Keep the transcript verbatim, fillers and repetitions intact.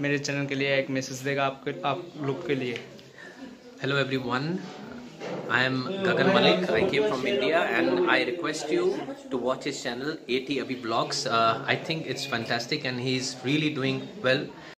मेरे चैनल के लिए एक मैसेज देगा आपके आप लोग के लिए। Hello everyone, I am Gagan Malik. I came from India and I request you to watch his channel A T Abhi Vlogs. Uh, I think it's fantastic and he's really doing well.